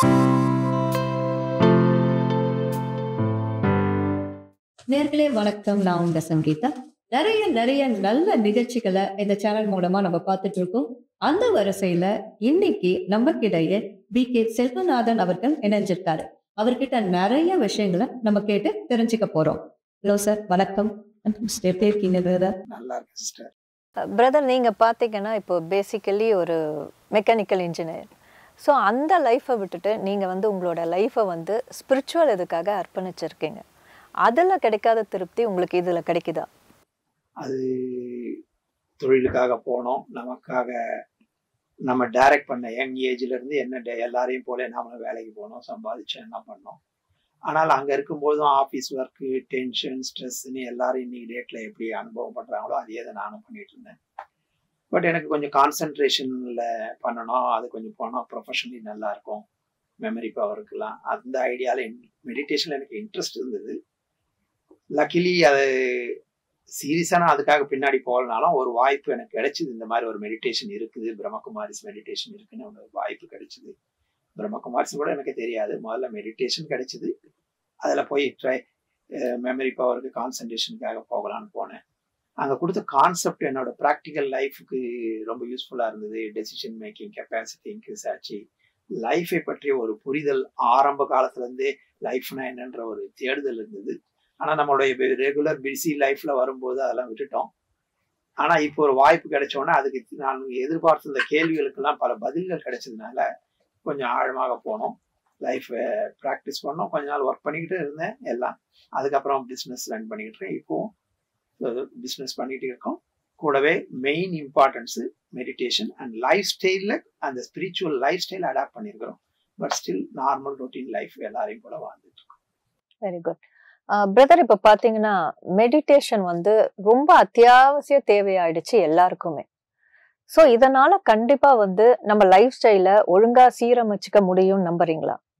நேர்களே வணக்கம். நான் உங்க சங்கீதா. நிறைய நல்ல நிகழ்ச்சிகளை இந்த சேனல் மூலமா நம்ம பார்த்துட்டு இருக்கோம். அந்த வரிசையில இன்னைக்கு நமக்கிடையே கே செல்வநாதன் அவர்கள் இணைஞ்சிருக்காரு. அவர்கிட்ட நிறைய விஷயங்களை நம்ம கேட்டு தெரிஞ்சுக்க போறோம். ஹலோ சார், வணக்கம். எப்படி இருக்கீங்க பிரதர்? நல்லா இருக்கு சிஸ்டர். பிரதர், நீங்க பாத்தீங்கன்னா இப்போ பேசிக்கலி ஒரு மெக்கானிக்கல் இன்ஜினியர். ஸோ அந்த லைஃப்பை விட்டுட்டு நீங்க உங்களோட லைஃப்பை ஸ்பிரிச்சுவல் இதுக்காக அர்ப்பணிச்சிருக்கீங்க. அதுல கிடைக்காத திருப்தி உங்களுக்கு இதுல கிடைக்குதா? அது தொழிலுக்காக போனோம், நமக்காக நம்ம டைரக்ட் பண்ண யங் ஏஜ்ல இருந்து என்ன எல்லாரையும் போல நாம வேலைக்கு போனோம், சம்பாதிச்சோம், என்ன பண்ணோம். ஆனால் அங்க இருக்கும்போதும் ஆஃபீஸ் ஒர்க்கு, டென்ஷன், ஸ்ட்ரெஸ்ன்னு எல்லாரும் இன்னைக்கு டேட்ல எப்படி அனுபவம் பண்றாங்களோ அதே தான் நானும் பண்ணிட்டு இருந்தேன். பட் எனக்கு கொஞ்சம் கான்சென்ட்ரேஷன்ல பண்ணணும், அது கொஞ்சம் போனால் ப்ரொஃபஷனலி நல்லா இருக்கும், மெமரி பவருக்குலாம் அந்த ஐடியால மெடிடேஷன்ல எனக்கு இன்ட்ரெஸ்ட் இருந்தது. லக்கிலி அது சீரியஸா நான் அதுக்காக பின்னாடி போகலனாலும் ஒரு வாய்ப்பு எனக்கு கிடைச்சிது. இந்த மாதிரி ஒரு மெடிடேஷன் இருக்குது, பிரம்மகுமாரிஸ் மெடிடேஷன் இருக்குன்னு ஒரு வாய்ப்பு கிடைச்சிது. பிரம்மகுமாரிஸ் கூட எனக்கு தெரியாது, முதல்ல மெடிடேஷன் கிடைச்சிது. அதில் போய் மெமரி பவருக்கு, கான்சன்ட்ரேஷனுக்காக போகலான்னு போனேன். அங்கே கொடுத்த கான்செப்ட் என்னோட ப்ராக்டிக்கல் லைஃபுக்கு ரொம்ப யூஸ்ஃபுல்லாக இருந்தது. டெசிஷன் மேக்கிங் கெப்பாசிட்டி இன்க்ரீஸ் ஆச்சு. லைஃபை பற்றிய ஒரு புரிதல் ஆரம்ப காலத்துலேருந்தே லைஃப்னா என்னன்ற ஒரு தேடுதல் இருந்தது. ஆனால் நம்மளுடைய ரெகுலர் பிஸி லைஃப்ல வரும்போது அதெல்லாம் விட்டுட்டோம். ஆனால் இப்போ ஒரு வாய்ப்பு கிடைச்சோன்னா அதுக்கு நான் எதிர்பார்த்த இந்த கேள்விகளுக்கெல்லாம் பல பதில்கள் கிடைச்சதுனால கொஞ்சம் ஆழமாக போனோம். லைஃப்பை ப்ராக்டிஸ் பண்ணோம். கொஞ்ச நாள் ஒர்க் பண்ணிக்கிட்டு இருந்தேன் எல்லாம். அதுக்கப்புறம் பிஸ்னஸ் ரன் பண்ணிக்கிட்டு இருக்கேன். இப்போவும் பிஸ்னஸ் பண்ணிட்டு இருக்கோம். கூடவே main importance meditation and life ஸ்டைலில் அந்த ஸ்பிரிச்சுவல் லைஃப் ஸ்டைல் அடாப்ட் பண்ணியிருக்கிறோம். But still normal routine life எல்லாரையும் கூட வாழ்ந்துட்டு இருக்கோம். Very good. பிரதர், இப்ப பாத்தீங்கன்னா மெடிடேஷன் ரொம்ப அத்தியாவசிய தேவையாயிடுச்சு எல்லாருக்குமே. சோ இதனால கண்டிப்பா நம்ம லைஃப் ஸ்டைல ஒழுங்கா சீரமைச்சுக்க முடியும் நம்புறீங்களா?